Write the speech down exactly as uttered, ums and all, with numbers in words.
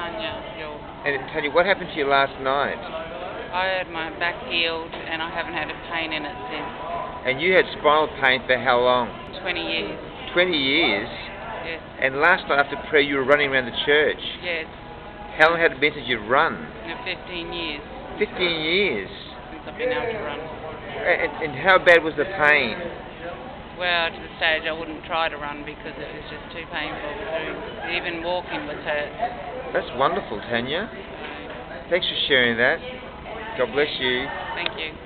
Tanya, York. And Tanya, what happened to you last night? I had my back healed and I haven't had a pain in it since. And you had spinal pain for how long? twenty years. twenty years? Yes. And last night after prayer you were running around the church? Yes. How long had it been since you'd run? No, fifteen years. fifteen years? Since I've been able to run. And, and how bad was the pain? Well, to the stage I wouldn't try to run because it was just too painful. To, even walking was hurt. That's wonderful, Tanya. Thanks for sharing that. God bless you. Thank you.